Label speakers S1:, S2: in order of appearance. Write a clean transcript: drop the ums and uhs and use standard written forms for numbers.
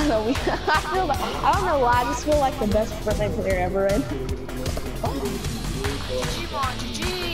S1: know. I don't know why. I just feel like the best Fortnite player ever.
S2: GG, Mon, GG.